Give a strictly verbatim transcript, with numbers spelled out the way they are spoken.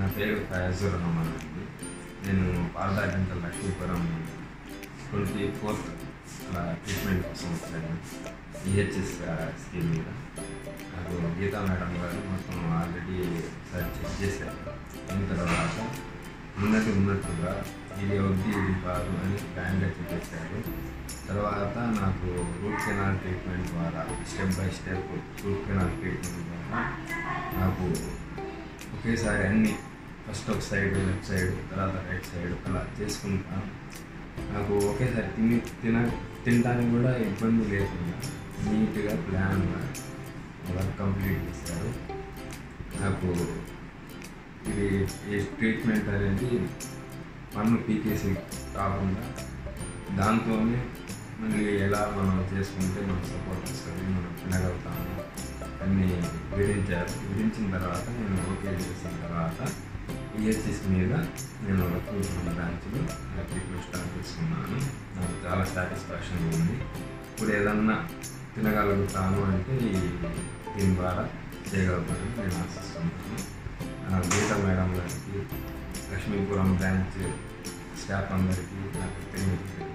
పేరు ఫయాజుర్ రహమాన్ అండి. నేను Parada dental Lakshmipuram twenty fourth అలా ట్రీట్మెంట్ కోసం వచ్చాను ఈహెచ్ఎస్ స్కీమ్ మీద. నాకు గీతా మేడం గారు మొత్తం ఆల్రెడీ ఒకసారి చెక్ చేశారు. అయిన తర్వాత ఉన్నది ఉన్నట్టుగా ఇది వద్దు ఇది కాదు అని ప్లాన్గా చెప్పేశారు. తర్వాత నాకు రూట్ కెనాల్ ట్రీట్మెంట్ ద్వారా step by step root canal treatment ద్వారా నాకు ఒకేసారి అన్నీ ఫస్ట్ ఒక సైడ్ లెఫ్ట్ సైడ్ తర్వాత రైట్ సైడ్ అలా చేసుకుంటా నాకు ఒకేసారి తిని తిన తినడానికి కూడా ఇబ్బంది లేకుండా నీట్గా ప్లాన్గా వర్క్ కంప్లీట్ చేశారు. నాకు ఇది ఈ ట్రీట్మెంట్ అనేది పన్ను పీకేసి కాకుండా దాంతోనే మళ్ళీ ఎలా మనం చేసుకుంటే మనకు సపోర్ట్ వస్తుంది, మనం తినగలుగుతాము అన్నీ వివరించారు. వివరించిన తర్వాత నేను ఓకే చేసిన తర్వాత ఈహెచ్ఎస్ మీద నేను లక్ష్మీపురం బ్రాంచ్లో ట్రీట్మెంట్ స్టార్ట్ చేసుకున్నాను. నాకు చాలా సాటిస్ఫాక్షన్ ఉంది. ఇప్పుడు ఏదన్నా తినగలుగుతాను అంటే దీని ద్వారా చేయగలుగుతానని నేను ఆశిస్తున్నాను. గీతా మేడం గారికి, లక్ష్మీపురం బ్రాంచ్ స్టాఫ్ అందరికీ నాకు